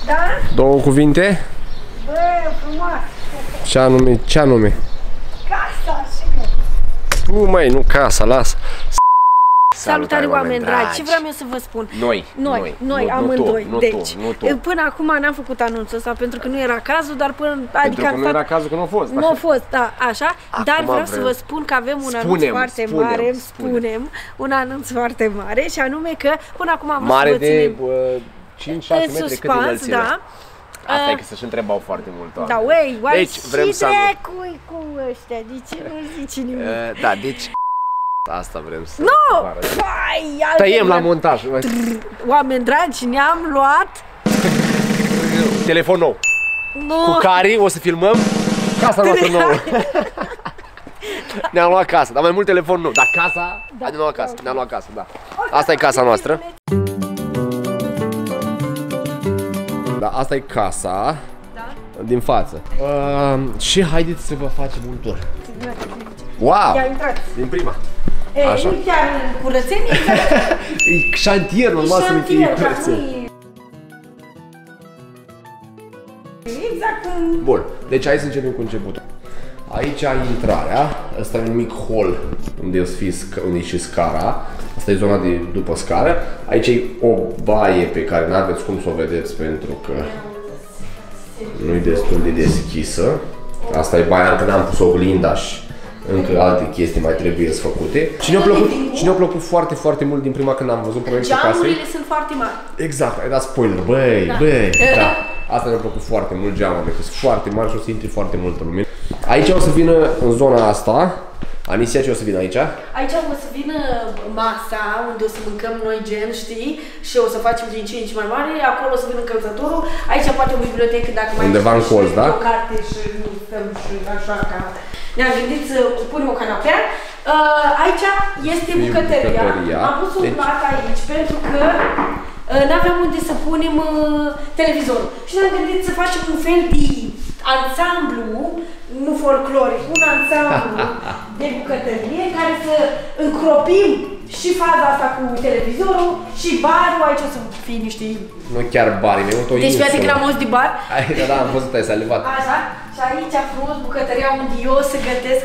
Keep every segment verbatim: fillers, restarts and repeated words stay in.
Da? Două cuvinte? Bă, frumos! Ce anume? Ce anume? Casa și eu! Tu, măi, nu casa, lasă! Salutare, oameni dragi! Ce vreau eu să vă spun? Noi, noi, noi, noi nu, amândoi. Nu tu, deci, nu tu, nu tu. Până acum n-am făcut anunțul ăsta pentru că nu era cazul, dar până... Pentru Adică că nu era cazul că nu a fost. Nu a fost, da, așa. Acum dar vreau vrem. să vă spun că avem un Spunem, anunț foarte spunem, mare, spunem. spunem, un anunț foarte mare și anume că până acum am Mare vrut să vă de ținem cinci șase în metri, cât e suspans, înălțimea? da. Asta e Uh, că să-și întrebau foarte mult oameni. Da, uei, uai, Deci, vrem și să anun- dracu-i cu ăștia, de ce nu zici nimic? Uh, Da, deci asta vrem să Nu! vă arăt. Păi, Tăiem la altfel- montaj. Oameni dragi, ne-am luat... Telefon nou. Nu! Cu care o să filmăm casa noastră nouă. Ne-am luat casa, dar mai mult telefon nou. Dar casa, da, ne-am luat casa, ne-am luat casa, da. Asta e casa noastră. Da, asta e casa, Da? din față. Uh, și haideți să vă facem un tur. Wow! Ia intrați. Din prima. E, Așa. nu chiar în curățenie, exact. E șantier, normal să nu fie șantier, dar curățenie. nu e- Exact cum... Bun, deci hai să începem cu începutul. Aici ai intrarea, ăsta e un mic hol unde o să fie sc- unde e și scara. Asta e zona de după scară. Aici e o baie pe care nu aveți cum să o vedeți pentru că nu e destul de deschisă. Asta e baia, încă n-am pus oglinda și încă alte chestii mai trebuie să făcute. Și ne-a plăcut, și ne-a plăcut foarte, foarte mult din prima când am văzut proiectul casei. Geamurile sunt foarte mari. Exact, ai dat spoiler, băi, Da. băi, da. Asta mi-a plăcut foarte mult, geamurile, că sunt foarte mari și o să intri foarte mult în lume. Aici o să vină, în zona asta, Anisia, ce o să vină aici? Aici o să vină masa, unde o să mâncăm noi gen, știi? Și o să facem din ce în ce mai mare. Acolo o să vină încălzătorul. Aici poate o bibliotecă, dacă mai Undeva în colț, da? o carte și nu stăm și așa ca... Ne-am gândit să punem o canapea. Uh, aici este bucătăria. bucătăria. Am pus un Deci- plat aici pentru că uh, n-aveam unde să punem uh, televizorul. Și ne-am gândit să facem un fel de ansamblu, nu folcloric, un ansamblu de bucătărie care să încropim și faza asta cu televizorul și barul. Aici o să fie niște... Nu chiar bari, mi-e o Deci fii că l-am auzit de bar. Ai, da, da, am văzut, ai salivat. Așa. Și aici frumos bucătăria unde eu o să gătesc.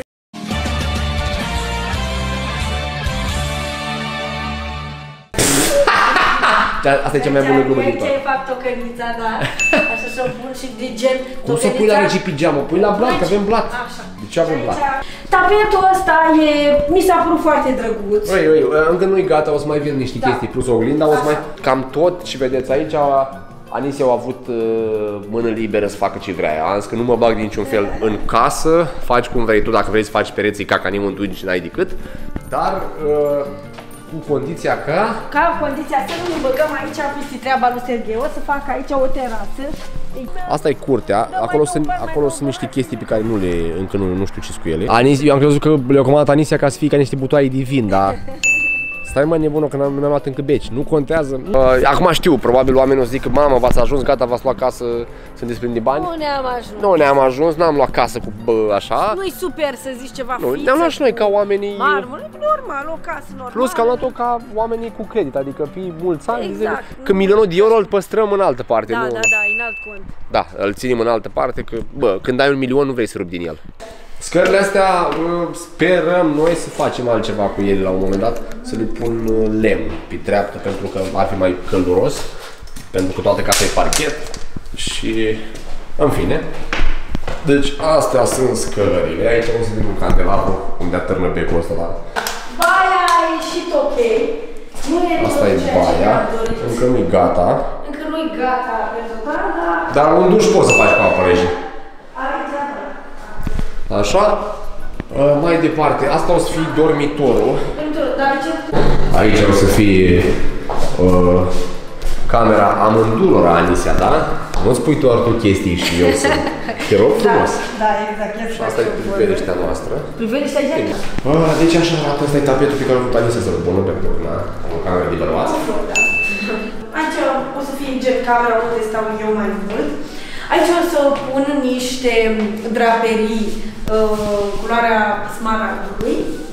Asta e cea mai bună glumă din Aici toate. fac tocănița, da. Așa și-o pun și de gen Cum să pui la regi pijamă? Pui la blat, că avem blat. Așa. De ce avem Și blat? aici- Tapetul ăsta e... Mi s-a părut foarte drăguț. Oi, oi, încă nu-i gata, o să mai vin niște Da. chestii, plus oglinda, o să Așa. mai... Cam tot, și vedeți aici, Anisia a avut uh, mână liberă să facă ce vrea. Am zis că nu mă bag de niciun fel în casă, faci cum vrei tu, dacă vrei să faci pereții caca nimănui și n-ai decât, dar uh, cu condiția ca... Ca condiția să nu ne băgăm aici peste treaba lui Serghei. O să fac aici o terasă. Asta e curtea, Da, acolo mai sunt, nou, mai acolo nou, sunt niște mai chestii pe care nu le, încă nu, nu știu ce cu ele. Anis, eu am crezut că le-a comandat Anisia ca să fie ca niște butoaie de vin, dar... Stai mă nebună că n-am luat încă beci, nu contează. Uh, acum știu, probabil oamenii o să zică, mamă, v-ați ajuns, gata, v-ați luat casă, sunteți plini de bani. Nu ne-am ajuns. Nu ne-am ajuns, n-am luat casă cu bă, așa. Nu-i super să zici ceva Nu, fiță. ne-am luat și noi ca oamenii. Marmură, normal, o casă normală. Plus că am luat-o ca oamenii cu credit, adică pe mulți ani, Exact. că milionul de euro îl păstrăm în altă parte. Da, nu... da, da, în alt cont. Da, îl ținem în altă parte, că, bă, când ai un milion nu vrei să rupi din el. Scările astea sperăm noi să facem altceva cu ele la un moment dat, să le pun lemn pe treaptă pentru că ar fi mai călduros, pentru că toată casa e parchet și, în fine. Deci astea sunt scările, aici o să vedem un candelabru unde atârnă becul ăsta, dar Baia a ieșit ok. Nu e asta tot e ceea ce baia, mi-am dorit. încă nu-i gata, Încă nu-i gata pentru dar... dar un duș poți să faci cu apă rece. Aici, da. Așa, mai departe, asta o să fie dormitorul. Pentru, dar ce... Aici o să fie uh, camera amândurora, Anisia, da? Nu-ți pui doar tu chestii și eu să... Te rog frumos. Da, exact. Și asta e priveliștea noastră. Priveliștea aici? Uh, deci așa arată, ăsta e tapetul pe care a vrut Anisia să-l pună, pentru că na, o cameră de bărbați. Aici o să fie gen camera unde stau eu mai mult. Aici o să pun niște draperii uh, culoarea smaragdului.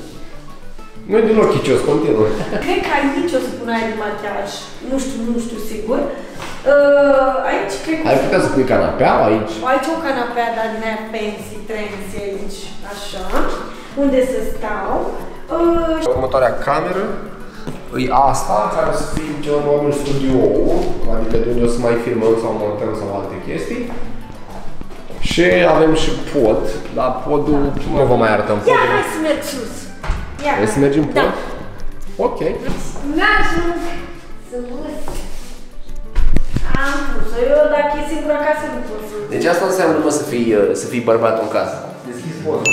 Nu e deloc chicios, continuă. Cred că aici o să pun aia de machiaj. Nu știu, nu știu sigur. Uh, aici aici cred că... Ai putea să pui canapea aici? Aici o canapea, dar din aia fancy, trendy aici, așa. Unde să stau. Uh, Următoarea cameră e asta, care o să fie cel mai mult studioul, adică de unde o să mai filmăm sau montăm sau alte chestii. Și avem și pod, dar podul nu vă mai arătăm podul. Ia, hai să merg sus. Ia, vrei să mergem pod? Da. Ok. N-ajung să văd. Am pus-o, eu dacă e singur acasă nu pot să... Deci asta înseamnă, mă, să fii, să fii bărbatul în casă. Deschizi podul.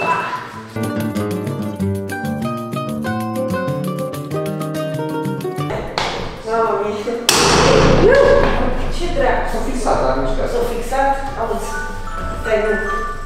Ce dracu? S-a fixat, dar nu știu. S-a fixat? Auzi, stai nu.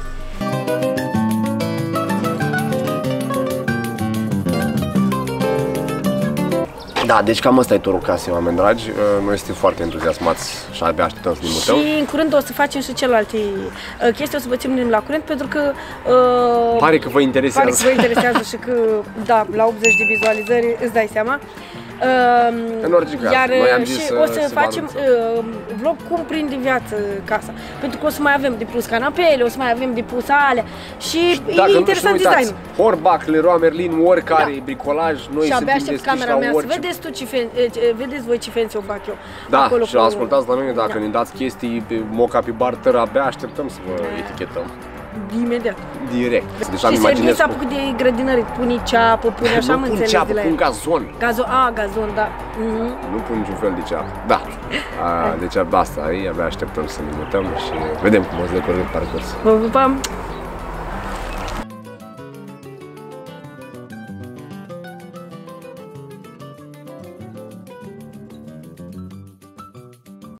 Da, deci cam ăsta e turul casei, oameni dragi. Noi suntem foarte entuziasmați și abia așteptăm să ne mutăm. Și în curând o să facem și celelalte chestii, o să vă ținem la curent, pentru că... Uh, pare că vă interesează. Pare că vă interesează și că, da, la optzeci de vizualizări, îți dai seama. Uh, în orice caz, iar noi am zis și să, o să, să facem uh, vlog cum prinde viață casa. Pentru că o să mai avem de pus canapele, o să mai avem de pus alea. Și dacă e interesant designul. Horbach, Leroy Merlin, oricare da. bricolaj, noi și abia suntem aștept camera mea orice... să vedeți, tu ce fen... vedeți voi ce fancy o fac eu. Da, acolo și cu... ascultați la mine, dacă da. ne dați chestii pe moca pe barter, abia așteptăm să vă etichetăm. Imediat. Direct. Deci și Serghei s-a apucat de grădinări, pune ceapă, pune așa, am înțeles de la el. Nu pun ceapă, pun gazon. Gazon, a, gazon, da. Mm-hmm. Nu pun niciun fel de ceapă. Da. A, deci asta e, abia așteptăm să ne mutăm și vedem cum o să decurge parcurs. Vă pupăm!